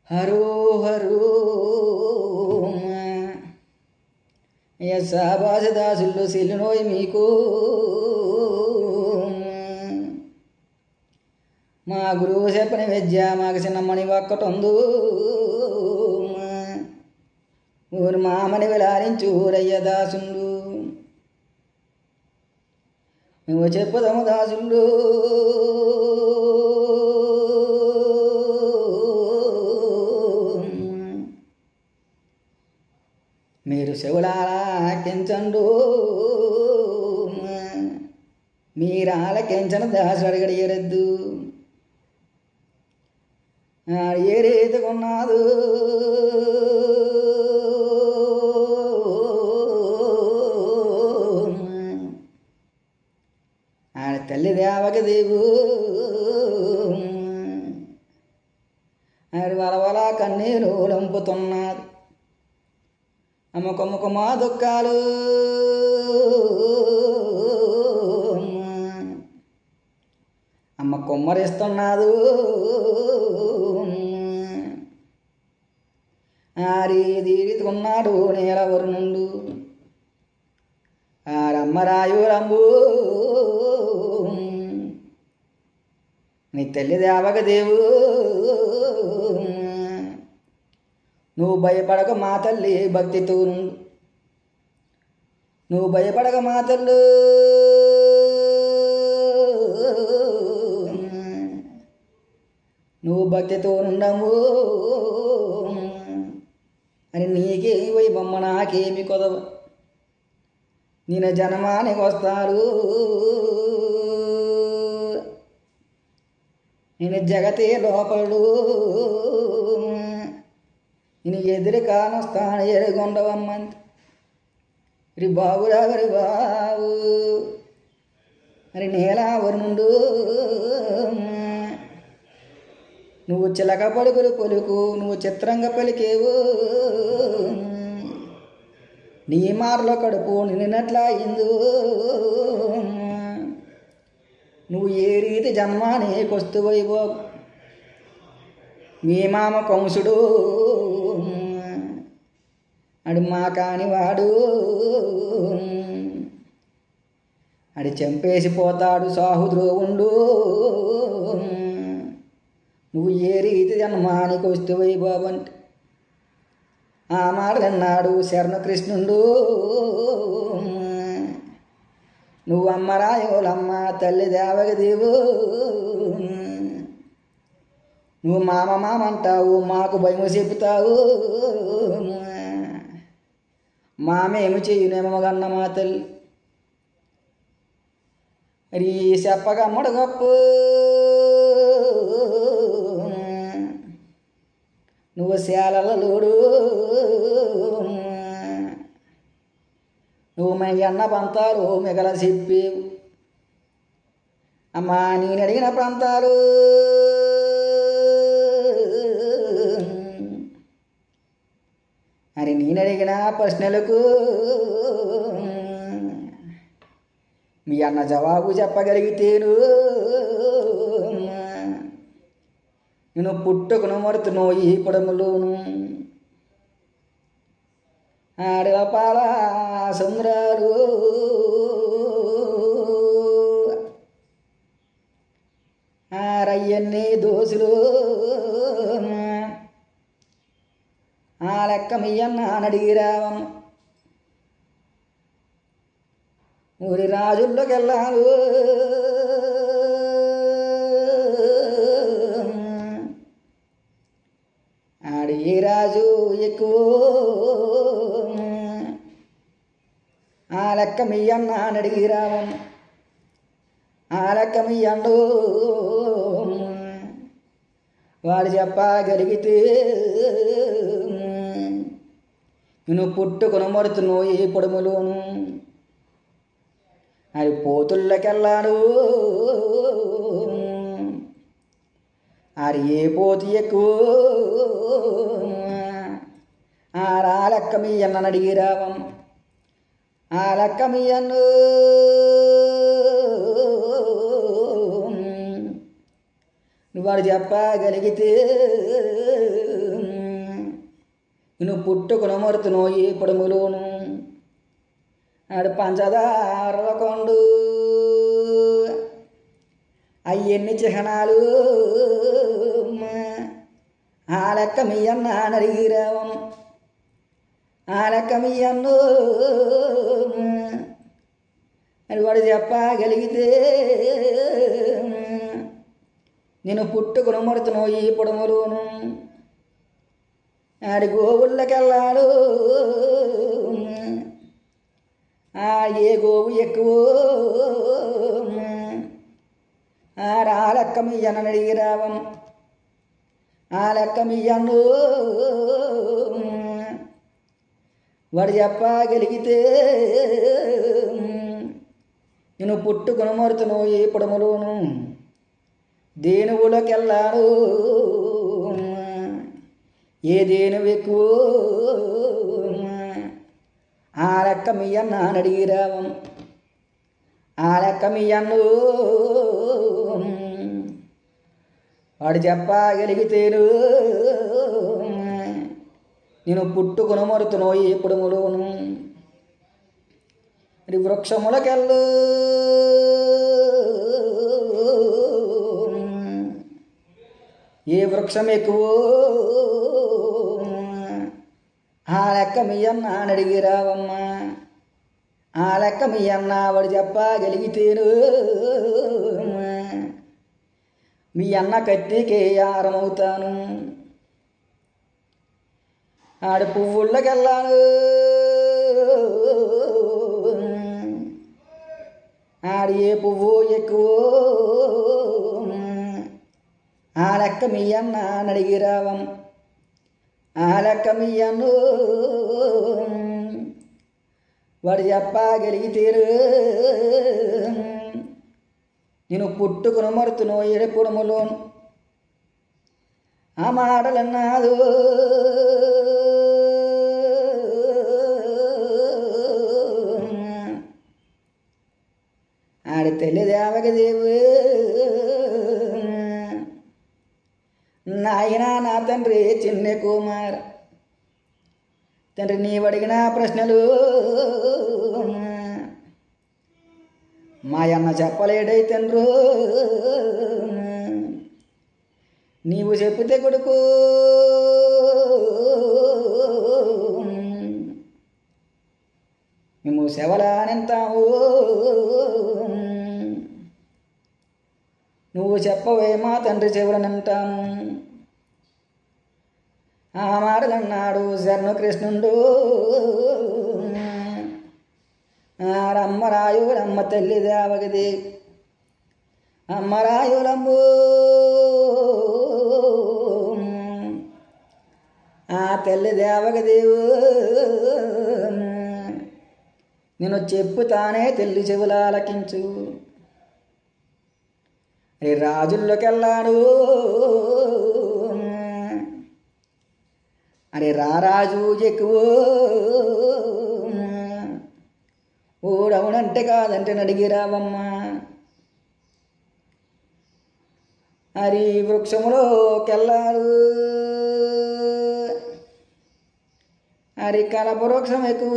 Harrow harrow యశాబాజ దాసుల్లో సెల్లునోయ్ మీకు మా గురువు చెప్పిన విద్య మాకు చిన్నమ్మని ఒక్కటొందు ఊరు మామని విలారించు ఊరయ్య దాసుండు నువ్వు చెప్పుదము దాసుళ్ళు మీరు చెవులాలకించండు మీరాలకించను దాసుడు అడిగడిగరద్దు ఏ రీతి కొన్నాదు ఆడ తల్లి దేవక దేవు ఆడి వలవల కన్నీరు లంపుతున్నది అమ్మకమ్మకమా దుఃఖాలు అమ్మ కొమ్మరిస్తున్నాదు ఆరీదీడుతున్నాడు నేలవరు నుండు ఆరమ్మరాయురంబు నీ తల్లి దేవక దేవు నువ్వు భయపడక మా తల్లి భక్తితో నుండు నువ్వు భయపడక మా తల్లు నువ్వు భక్తితో నుండము అని నీకే పోయి బొమ్మ నాకేమి కొదవ నేను జనమానికి వస్తారు నేను జగతే లోపలు నేను ఎదురు కానొస్తాను ఎరుగుండవమ్మంత రి బాబురా వరి బాబు మరి నేలావరు నుండు నువ్వు చిలక పలుకులు పలుకు నువ్వు చిత్రంగా పలికేవు నీ మాటలో కడుపు నిన్నట్లా అయిందు నువ్వు ఏ రీతి జన్మానికి వైబో మీ మామ కంసుడు అడి మా కానివాడు అడి చంపేసిపోతాడు సాహుద్రోవుండు నువ్వు ఏ రీతి జన్మానికి వైబాబు అంటే ఆ మాటలు అన్నాడు శరణకృష్ణుడు నువ్వు అమ్మరాయోలమ్మ తల్లి దేవక దేవు నువ్వు మామ అంటావు మాకు భయము చెబుతావు మామేమి చెయ్యునేమగన్న మా తల్లి మరి చెప్పగమ్మడు గొప్ప నువ్వు శాలలోడు నువ్వు మన అన్న ప్రాంతాలు మిగల చెప్పేవు అమ్మా నేను అడిగిన ప్రాంతాలు అని నేను అడిగిన ప్రశ్నలకు మీ అన్న జవాబు చెప్పగలిగితేను నేను పుట్టుకును మరుతును ఈ పొడములోను ఆడపాల సుందరాలు ఆరయ్యన్ని దోసులు ఆ లెక్క మీయన్న అడిగిరావమ్మ ఊరి రాజుల్లోకి వెళ్ళాను ఆడి ఏ రాజు ఎక్కువ ఆ లెక్క మీయన్న అడిగిరావమ్మ ఆ లెక్క మీయండు వాడు చెప్పగలిగితే నేను పుట్టుకుని మరుతును ఈ పొడములోను అది పోతుల్లకెళ్ళాను అది ఏ పోతు ఎక్కువ ఆ లెక్క మీ అన్న అడిగిరావమ్మ ఆ లెక్క మీ అన్ను నువ్వు వాడు చెప్పగలిగితే నేను పుట్టుకుని మరుతును ఈ పొడములోను ఆడు పంచదారల కొండు అయ్యన్ని చిహ్నాలు ఆ లెక్క మీ అన్న అడిగిరావం ఆ లెక్క మీ అన్ను అని వాడు చెప్పగలిగితే నేను పుట్టుకుని మరుతును ఈ పొడములోను ఆడి గోవుళ్ళకెళ్ళాడు ఏ గోవు ఎక్కువ ఆ లెక్క మీ అన్న అడిగిరావం ఆ లెక్క మీ అన్ను వాడు చెప్పగలిగితే నేను పుట్టుకుని మరుతును ఏ పొడములోను దేనువులకెళ్ళాడు ఏ దేనువు ఎక్కువ ఆ లెక్క మీ అన్న అడిగిరావం ఆ లెక్క మీ అన్ను వాడు చెప్పగలిగితేను నేను పుట్టుకుని మరుతును ఈ పొడములోను మరి వృక్షములకెళ్ళు ఏ వృక్షం ఎక్కువ ఆ లెక్క మీ అన్న అడిగిరావమ్మా ఆ లెక్క మీ అన్న వాడు చెప్పగలిగితేను మీ అన్న కత్తికే ఆరమవుతాను ఆడు పువ్వుళ్ళకెళ్ళాను ఆడు ఏ పువ్వు ఎక్కువ ఆ లెక్క మీ అన్న అడిగిరావం ఆ లెక్క మీ అన్ను వాడు చెప్పగలిగితేరు నేను పుట్టుకుని మరుతును ఎడపుడములోను ఆ మాటలన్నాదు ఆడి తల్లి దేవగదేవు నాయన నా తండ్రి చిన్న కుమార్ తండ్రి నీవడిగిన ప్రశ్నలు మాయన్న చెప్పలేడైతండ్రు నీవు చెప్పితే కొడుకు మేము సెవలానంతాము నువ్వు చెప్పవే మా తండ్రి చెవులనంటాము ఆ మాటలన్నాడు శరణు కృష్ణుడు రమ్మరాయులమ్మ తల్లి దేవగది అమ్మరాయులమ్ము ఆ తల్లి దేవగదేవు నేను చెప్పుతానే తల్లి చెవులాలకించు రాజుల్లోకెళ్ళాడు అరే రారాజు ఎక్కువ ఓడవునంటే కాదంటే అడిగిరావమ్మా అరి వృక్షములోకెళ్ళాడు అరి కలప వృక్షం ఎక్కువ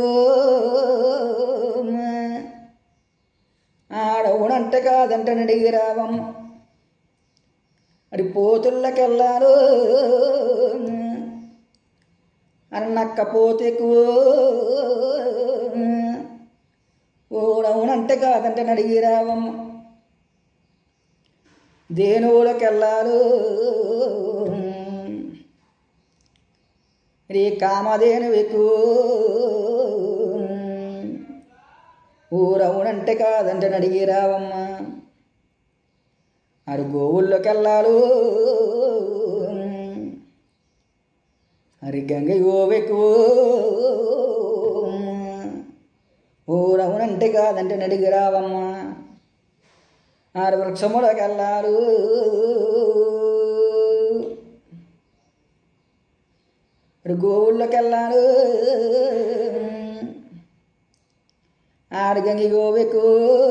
ఆడవునంటే కాదంటే అడిగిరావమ్మ అరి పోతుళ్ళకెళ్ళాడు అన్నక్క పోతెక్కువ ఓడవునంటే కాదంటే అడిగిరావమ్మ దేనువులకెళ్ళాడు రీ కామధేను ఎక్కువ ఊరవునంటే కాదంటే అడిగిరావమ్మ అరు గోవుల్లోకెళ్ళాడు అరి గంగ గోవెక్కువ ఊరవునంటే కాదంటే అడిగిరావమ్మ ఆరు వృక్షములకెళ్ళాడు గోవుల్లోకెళ్ళాడు ఆడు గంగి గోవెకు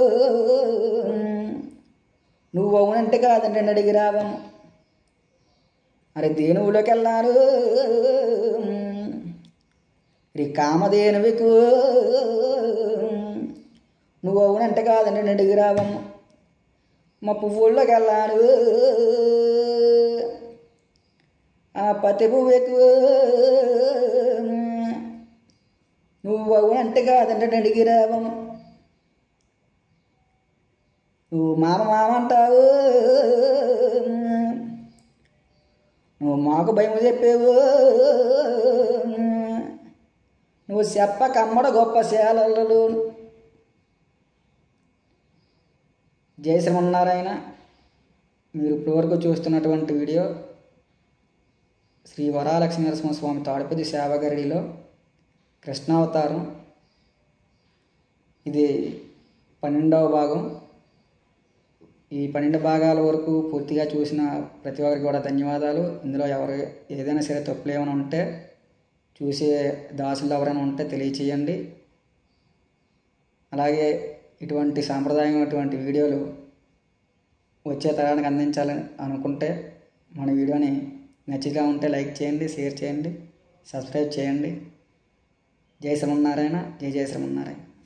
నువ్వు అవునంటే కాదంటే అడిగిరావమ్మ అరే దేనువులోకెళ్ళాడు శ్రీ కామధేనువికు నువ్వు అవునంటే కాదండి నడిగి రావమ్మ. మా పువ్వుల్లోకి వెళ్ళాను ఆ పత్తి పువ్వుకు నువ్వు అవునంటే కాదంటే నడిగి రావమ్మ. నువ్వు మామ అంటావు, నువ్వు మాకు భయము చెప్పేవు, నువ్వు చెప్పకమ్మడ గొప్ప శాలలు. జై శ్రీమన్నారాయణ. మీరు ఇప్పటివరకు చూస్తున్నటువంటి వీడియో శ్రీ వరాలక్ష్మీ నరసింహస్వామి తాడుపతి సేవగరిడిలో కృష్ణావతారం. ఇది 12వ భాగం. ఈ 12 భాగాల వరకు పూర్తిగా చూసిన ప్రతి ఒక్కరికి కూడా ధన్యవాదాలు. ఇందులో ఎవరు ఏదైనా సరే తప్పులు ఏమైనా ఉంటే చూసే దాసులు ఎవరైనా ఉంటే తెలియచేయండి. అలాగే ఇటువంటి సాంప్రదాయమైనటువంటి వీడియోలు వచ్చే తరానికి అందించాలని అనుకుంటే మన వీడియోని నచ్చిగా ఉంటే లైక్ చేయండి, షేర్ చేయండి, సబ్స్క్రైబ్ చేయండి. జై శ్రీమన్నారాయణ. జై శ్రీమన్నారాయణ.